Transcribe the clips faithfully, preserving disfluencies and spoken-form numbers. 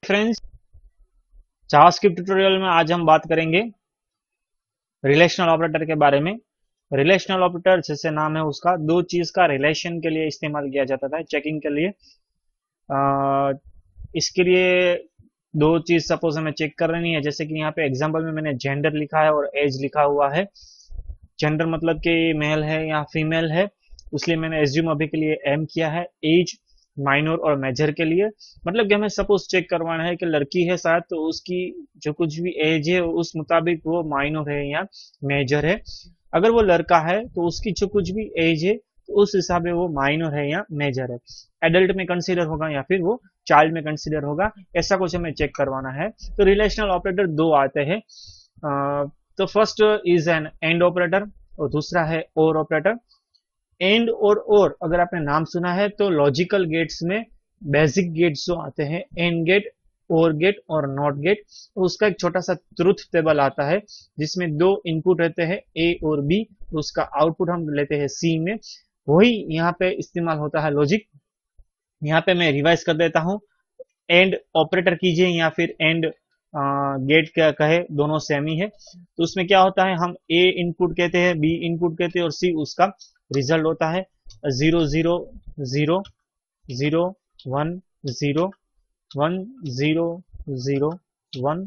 Friends, JavaScript tutorial में आज हम बात करेंगे रिलेशनल ऑपरेटर के बारे में। रिलेशनल ऑपरेटर जैसे नाम है उसका दो चीज का रिलेशन के लिए इस्तेमाल किया जाता था, चेकिंग के लिए। आ, इसके लिए दो चीज सपोज हमें चेक करनी है, जैसे कि यहाँ पे एग्जांपल में मैंने जेंडर लिखा है और एज लिखा हुआ है। जेंडर मतलब कि मेल है या फीमेल है, इसलिए मैंने एज्यूम अभी के लिए एम किया है। एज माइनर और मेजर के लिए मतलब कि हमें सपोज चेक करवाना है कि लड़की है शायद, तो उसकी जो कुछ भी एज है उस मुताबिक वो माइनर है या मेजर है। अगर वो लड़का है तो उसकी जो कुछ भी एज है तो उस हिसाब से वो माइनर है या मेजर है। एडल्ट में कंसीडर होगा या फिर वो चाइल्ड में कंसीडर होगा, ऐसा कुछ हमें चेक करवाना है। तो रिलेशनल ऑपरेटर दो आते हैं। अ, तो first is an and operator और दूसरा है और ऑपरेटर। एंड और और अगर आपने नाम सुना है तो लॉजिकल गेट्स में बेसिक गेट्स जो आते हैं, एंड गेट, और गेट और नॉट गेट, तो उसका एक छोटा सा ट्रुथ टेबल आता है जिसमें दो इनपुट रहते हैं ए और बी, तो उसका आउटपुट हम लेते हैं सी में। वही यहाँ पे इस्तेमाल होता है लॉजिक। यहाँ पे मैं रिवाइज कर देता हूँ। एंड ऑपरेटर कीजिए या फिर एंड गेट क्या कहे, दोनों सेम ही है। तो उसमें क्या होता है, हम ए इनपुट कहते हैं, बी इनपुट कहते हैं और सी उसका रिजल्ट होता है। Zero zero zero zero one zero one zero zero one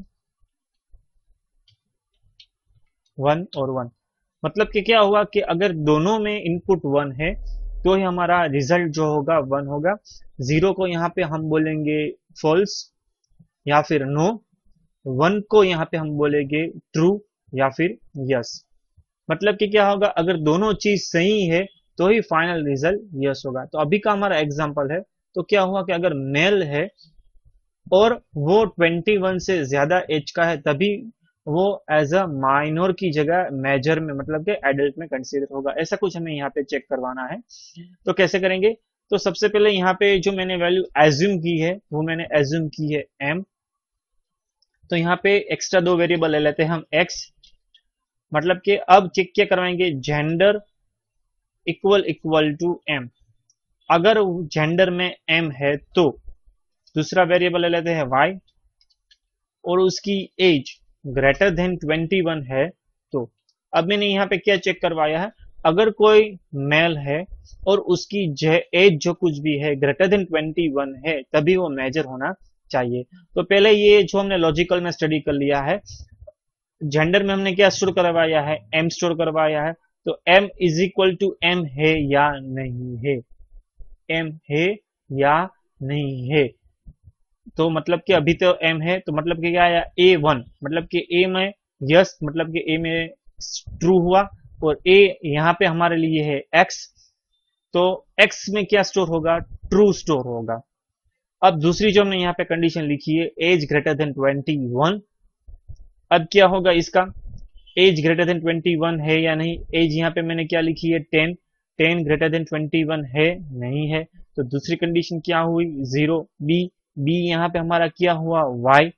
one और वन। मतलब कि क्या हुआ कि अगर दोनों में इनपुट वन है तो ही हमारा रिजल्ट जो होगा वन होगा। जीरो को यहाँ पे हम बोलेंगे फॉल्स या फिर नो। वन को यहाँ पे हम बोलेंगे ट्रू या फिर यस। मतलब कि क्या होगा, अगर दोनों चीज सही है तो ही फाइनल रिजल्ट यस होगा। तो अभी का हमारा एग्जांपल है, तो क्या हुआ कि अगर मेल है और वो इक्कीस से ज्यादा एज का है तभी वो एज अ माइनर की जगह मेजर में मतलब कि एडल्ट में कंसीडर होगा। ऐसा कुछ हमें यहाँ पे चेक करवाना है। तो कैसे करेंगे, तो सबसे पहले यहाँ पे जो मैंने वैल्यू एज्यूम की है वो मैंने एज्यूम की है एम। तो यहाँ पे एक्स्ट्रा दो वेरिएबल ले लेते हैं हम एक्स। मतलब कि अब चेक क्या करवाएंगे, gender equal equal to M. अगर जेंडर में एम है तो दूसरा वेरिएबल ले लेते हैं वाई, और उसकी एज ग्रेटर देन इक्कीस है। तो अब मैंने यहाँ पे क्या चेक करवाया है, अगर कोई मेल है और उसकी एज जो कुछ भी है ग्रेटर देन इक्कीस है तभी वो मेजर होना चाहिए। तो पहले ये जो हमने लॉजिकल में स्टडी कर लिया है, जेंडर में हमने क्या स्टोर करवाया है, एम स्टोर करवाया है। तो M is equal to M है या नहीं है, एम है या नहीं है। तो मतलब कि अभी तो एम है, तो मतलब कि क्या आया, ए वन, मतलब कि ए में यस, मतलब कि ए में ट्रू हुआ। और ए यहाँ पे हमारे लिए है एक्स, तो एक्स में क्या स्टोर होगा, ट्रू स्टोर होगा। अब दूसरी जो हमने यहाँ पे कंडीशन लिखी है, एज ग्रेटर देन इक्कीस। अब क्या होगा इसका, एज ग्रेटर देन इक्कीस है या नहीं। एज यहाँ पे मैंने क्या लिखी है, टेन। टेन ग्रेटर देन इक्कीस है नहीं है। तो दूसरी कंडीशन क्या हुई, जीरो। बी, बी यहाँ पे हमारा क्या हुआ, वाई।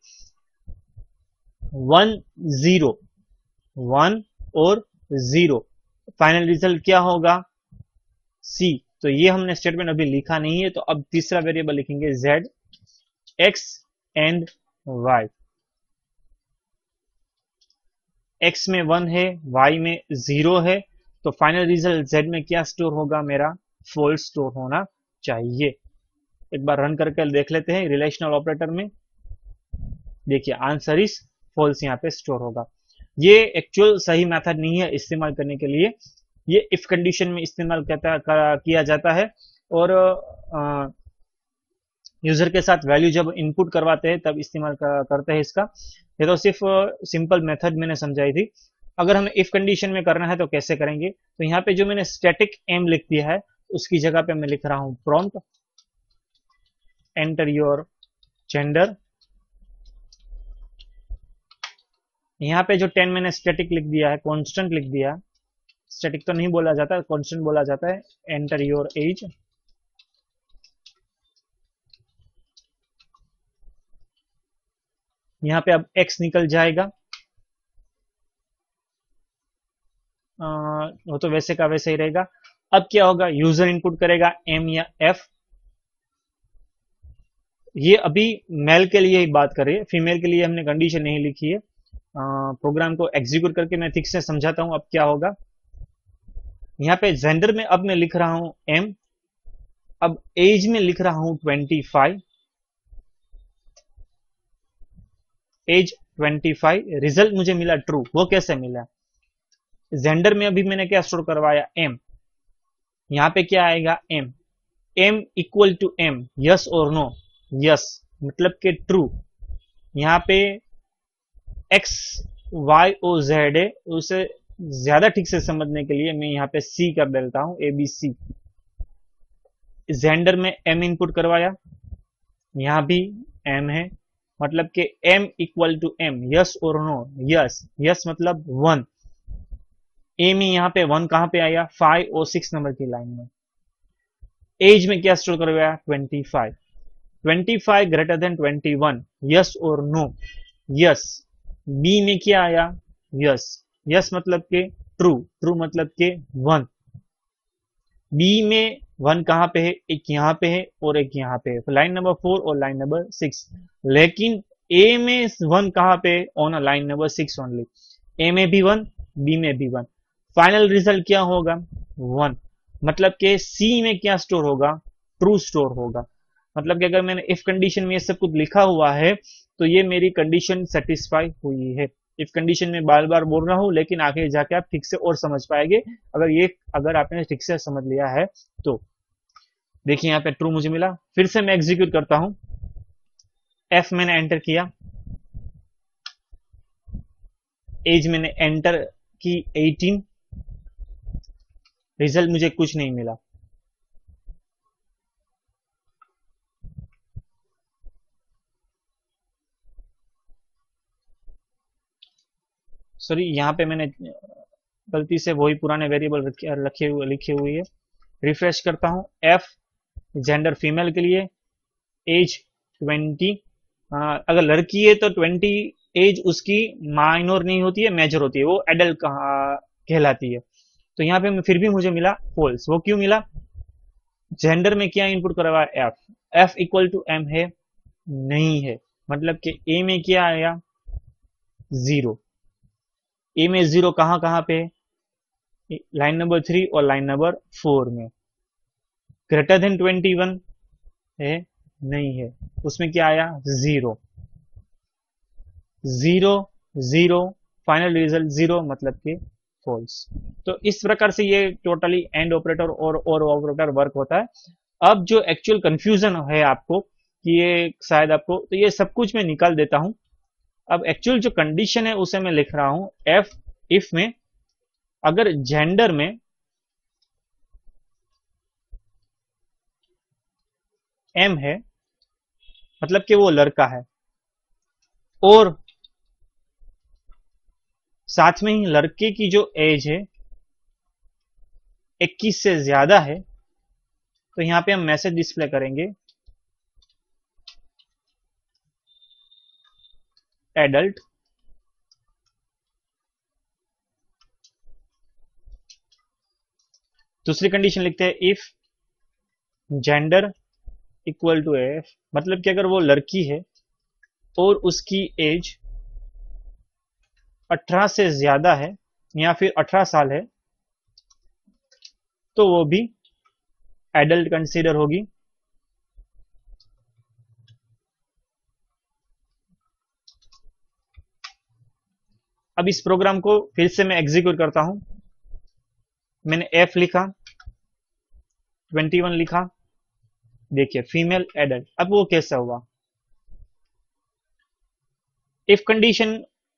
वन जीरो, वन और जीरो, फाइनल रिजल्ट क्या होगा, सी। तो ये हमने स्टेटमेंट अभी लिखा नहीं है, तो अब तीसरा वेरिएबल लिखेंगे Z, X and Y. X में वन है, वाई में जीरो है, तो फाइनल रिजल्ट जेड में क्या स्टोर होगा, मेरा फॉल्स स्टोर होना चाहिए। एक बार रन करके देख लेते हैं रिलेशनल ऑपरेटर में। देखिए आंसर इज फॉल्स यहाँ पे स्टोर होगा। ये एक्चुअल सही मेथड नहीं है इस्तेमाल करने के लिए, ये इफ कंडीशन में इस्तेमाल करता किया जाता है। और यूजर के साथ वैल्यू जब इनपुट करवाते हैं तब इस्तेमाल करते हैं इसका। ये तो सिर्फ सिंपल मेथड मैंने समझाई थी। अगर हमें इफ कंडीशन में करना है तो कैसे करेंगे, तो यहाँ पे जो मैंने स्टैटिक एम लिख दिया है उसकी जगह पे मैं लिख रहा हूं प्रॉम्प्ट एंटर योर जेंडर। यहाँ पे जो टेन मैंने स्टैटिक लिख दिया है, कांस्टेंट लिख दिया, स्टैटिक तो नहीं बोला जाता, कांस्टेंट बोला जाता है। एंटर योर एज, यहाँ पे अब x निकल जाएगा। आ, वो तो वैसे का वैसे ही रहेगा। अब क्या होगा, यूजर इनपुट करेगा m या f, ये अभी मेल के लिए ही बात कर रही है, फीमेल के लिए हमने कंडीशन नहीं लिखी है। प्रोग्राम को एग्जीक्यूट करके मैं ठीक से समझाता हूं अब क्या होगा। यहाँ पे जेंडर में अब मैं लिख रहा हूं एम, अब एज में लिख रहा हूं twenty five, age twenty five, result मुझे मिला ट्रू। वो कैसे मिला? जेंडर में अभी मैंने क्या स्टोर करवाया? एम। यहां पे क्या आएगा? M. M equal to M, yes और नो? यस मतलब के ट्रू। यहां पे एक्स वाई और जेड है, उसे ज्यादा ठीक से समझने के लिए मैं यहां पे सी कर देता हूं, ए बी सी। जेंडर में एम इनपुट करवाया, यहां भी एम है, मतलब कि m equal to M, yes और नो? यस। यस मतलब वन। एम ही यहां पे वन कहां पे आया? फाइव और सिक्स नंबर की लाइन में। एज में क्या स्टोर करवाया? Twenty five. Twenty five greater than twenty one, yes और नो? यस। बी में क्या आया? यस। यस मतलब के ट्रू, ट्रू मतलब के वन। बी में वन कहां पे है? एक यहां पे है और एक यहां पे है, तो लाइन नंबर फोर और लाइन नंबर सिक्स। लेकिन ए में वन कहां पे? On line number six only. A में भी वन, बी में भी वन। फाइनल रिजल्ट क्या होगा? वन। मतलब के सी में क्या स्टोर होगा? ट्रू स्टोर होगा। मतलब कि अगर मैंने इफ कंडीशन में ये सब कुछ लिखा हुआ है तो ये मेरी कंडीशन सेटिस्फाई हुई है। इफ कंडीशन में बार बार बोल रहा हूं, लेकिन आगे जाके आप ठीक से और समझ पाएंगे अगर ये अगर आपने ठीक से समझ लिया है तो। देखिए यहाँ पे ट्रू मुझे मिला। फिर से मैं एग्जीक्यूट करता हूं। एफ मैंने एंटर किया, एज मैंने एंटर की एटीन, रिजल्ट मुझे कुछ नहीं मिला। सॉरी, यहां पे मैंने गलती से वही पुराने वेरिएबल रखे हुए लिखे हुए है। रिफ्रेश करता हूं। एफ जेंडर फीमेल के लिए, एज ट्वेंटी। अगर लड़की है तो ट्वेंटी एज उसकी माइनर नहीं होती है, मेजर होती है, वो एडल्ट कहलाती है। तो यहाँ पे फिर भी मुझे मिला फॉल्स। वो क्यों मिला? जेंडर में क्या इनपुट करवा? F. F equal to M है? नहीं है। मतलब कि ए में क्या आया? जीरो। ए में जीरो कहां कहां पे? लाइन नंबर थ्री और लाइन नंबर फोर में। ग्रेटर देन ट्वेंटी वन है? नहीं है। उसमें क्या आया? Zero. Zero zero, final result zero, मतलब कि फॉल्स। तो इस प्रकार से ये टोटली एंड ऑपरेटर और और ऑपरेटर वर्क होता है। अब जो एक्चुअल कंफ्यूजन है आपको कि ये शायद आपको, तो ये सब कुछ मैं निकाल देता हूं। अब एक्चुअल जो कंडीशन है उसे मैं लिख रहा हूं एफ इफ में। अगर जेंडर में एम है, मतलब कि वो लड़का है, और साथ में ही लड़के की जो एज है इक्कीस से ज्यादा है, तो यहां पे हम मैसेज डिस्प्ले करेंगे एडल्ट। दूसरी कंडीशन लिखते हैं if gender equal to F, मतलब कि अगर वो लड़की है और उसकी एज अठारह से ज्यादा है या फिर अठारह साल है, तो वो भी एडल्ट कंसीडर होगी। अब इस प्रोग्राम को फिर से मैं एग्जीक्यूट करता हूं। मैंने एफ लिखा, ट्वेंटी वन लिखा, देखिए फीमेल एडल्ट। अब वो कैसा हुआ? इफ कंडीशन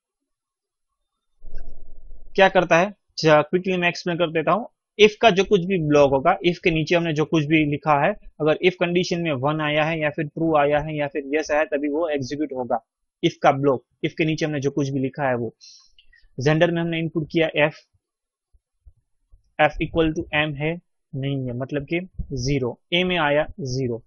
क्या करता है, क्विकली मैं एक्सप्लेन कर देता हूं। इफ का जो कुछ भी ब्लॉक होगा, इफ के नीचे हमने जो कुछ भी लिखा है, अगर इफ कंडीशन में वन आया है या फिर ट्रू आया है या फिर यस आया है, तभी वो एग्जीक्यूट होगा। इफ का ब्लॉक, इफ के नीचे हमने जो कुछ भी लिखा है वो। जेंडर में हमने इनपुट किया F, F equal to M है? नहीं है, मतलब कि जीरो। ए में आया जीरो।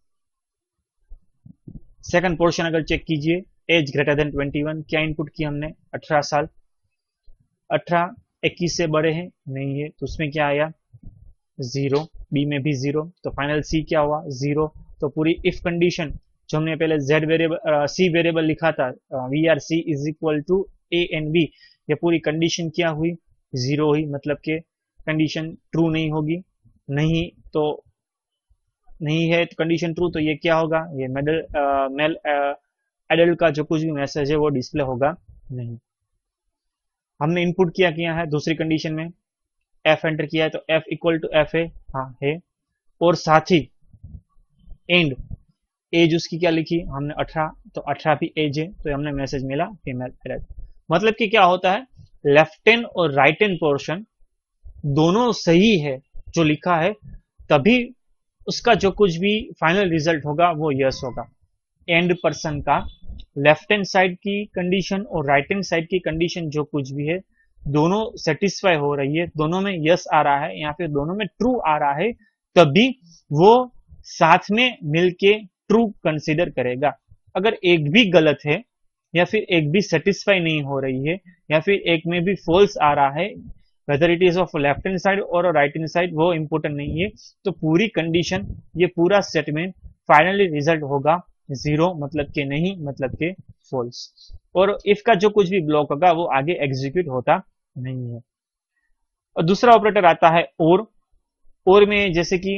सेकंड पोर्शन अगर चेक कीजिए, age greater than twenty one, क्या इनपुट किया हमने? अठारह साल। अठारह इक्कीस से बड़े हैं? नहीं है, तो उसमें क्या आया? जीरो। बी में भी जीरो, तो फाइनल सी क्या हुआ? जीरो। तो पूरी इफ कंडीशन जो हमने पहले z वेरिएबल c वेरिएबल लिखा था, we are C is equal to A and B, ये पूरी कंडीशन क्या हुई, जीरो हुई, मतलब कि कंडीशन ट्रू नहीं होगी, नहीं तो नहीं है तो कंडीशन ट्रू, तो ये क्या होगा, ये मेडल मेल एडल्ट का जो कुछ भी मैसेज है वो डिस्प्ले होगा नहीं। हमने इनपुट किया किया है दूसरी कंडीशन में, f एंटर किया है तो f इक्वल टू एफ है, हाँ है, और साथ ही एंड एज उसकी क्या लिखी हमने अठारह, तो अठारह भी एज है, तो हमने मैसेज मिला फीमेल एडल्ट। मतलब कि क्या होता है, लेफ्ट हैंड और राइट हैंड पोर्शन दोनों सही है जो लिखा है, तभी उसका जो कुछ भी फाइनल रिजल्ट होगा वो यस होगा। एंड पर्सन का लेफ्ट हैंड साइड की कंडीशन और राइट हैंड साइड की कंडीशन जो कुछ भी है दोनों सेटिस्फाई हो रही है, दोनों में यस आ रहा है या फिर दोनों में ट्रू आ रहा है, तभी वो साथ में मिलके ट्रू कंसीडर करेगा। अगर एक भी गलत है या फिर एक भी सेटिस्फाई नहीं हो रही है या फिर एक में भी फॉल्स आ रहा है, whether it is of left hand side और राइट हैंड साइड, वो इंपॉर्टेंट नहीं है, तो पूरी कंडीशन, ये पूरा स्टेटमेंट फाइनली रिजल्ट होगा जीरो, मतलब के नहीं, मतलब के फॉल्स। और इफ का जो कुछ भी ब्लॉक होगा वो आगे एग्जीक्यूट होता नहीं है। और दूसरा ऑपरेटर आता है और। और में जैसे कि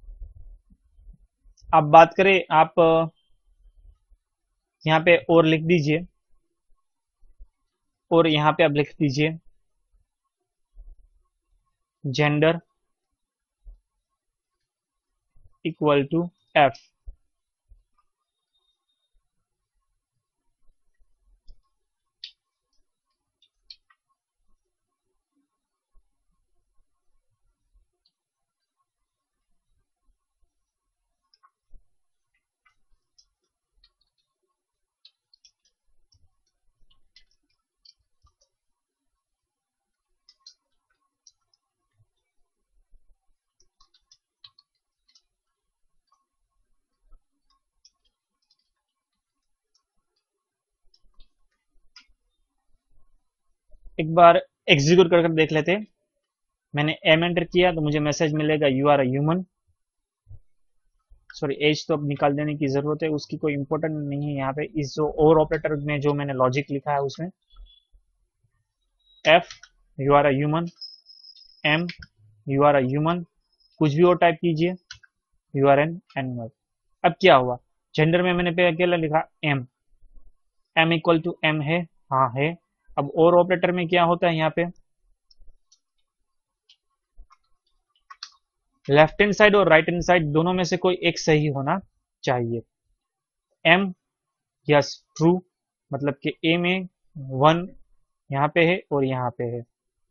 आप बात करें, आप यहां पे और लिख दीजिए, और यहां पे आप लिख दीजिए जेंडर इक्वल टू एफ। एक बार एग्जीक्यूट कर कर देख लेते। मैंने एम एंटर किया तो मुझे मैसेज मिलेगा you are a human. Sorry, age तो अब निकाल देने की जरूरत है, उसकी कोई इंपॉर्टेंट नहीं है यहाँ पे। इस जो और ऑपरेटर में जो मैंने लॉजिक लिखा है उसमें F you are a human, M you are a human, कुछ भी और टाइप कीजिए, यू आर एन एनिमल। अब क्या हुआ, जेंडर में मैंने पे अकेला लिखा M, M equal to M है, हाँ है। अब और ऑपरेटर में क्या होता है, यहाँ पे लेफ्ट हैंड साइड और राइट हैंड साइड दोनों में से कोई एक सही होना चाहिए। एम यस ट्रू, मतलब कि ए में वन यहाँ पे है और यहाँ पे है।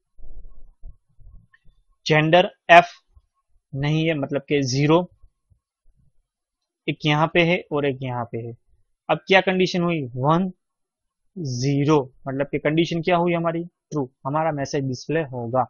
जेंडर एफ नहीं है, मतलब कि जीरो, एक यहाँ पे है और एक यहाँ पे है। अब क्या कंडीशन हुई, वन जीरो, मतलब कि कंडीशन क्या हुई हमारी, ट्रू, हमारा मैसेज डिस्प्ले होगा।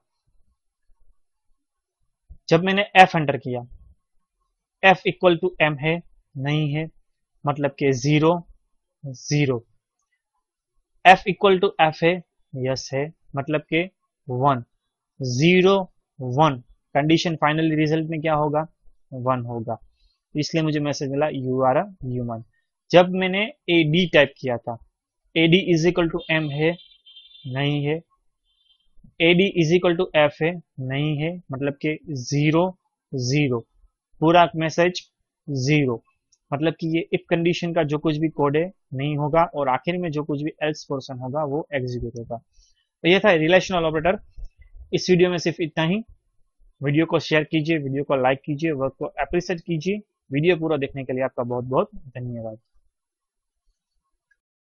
जब मैंने एफ एंटर किया, एफ इक्वल टू एम है, नहीं है, मतलब कि zero zero. F equal to F है, यस है, मतलब कि one, zero one, condition final result में क्या होगा, वन होगा, इसलिए मुझे मैसेज मिला यू आर अ ह्यूमन। जब मैंने ए डी टाइप किया था, A D is equal to M है, नहीं है, A D is equal to F है, नहीं है, मतलब कि जीरो जीरो, पूरा मैसेज जीरो, मतलब कि ये इफ कंडीशन का जो कुछ भी कोड है नहीं होगा, और आखिर में जो कुछ भी एल्स पोर्शन होगा वो एग्जीक्यूट होगा। तो ये था रिलेशनल ऑपरेटर। इस वीडियो में सिर्फ इतना ही। वीडियो को शेयर कीजिए, वीडियो को लाइक कीजिए, वर्क को अप्रिशिएट कीजिए। वीडियो पूरा देखने के लिए आपका बहुत बहुत धन्यवाद।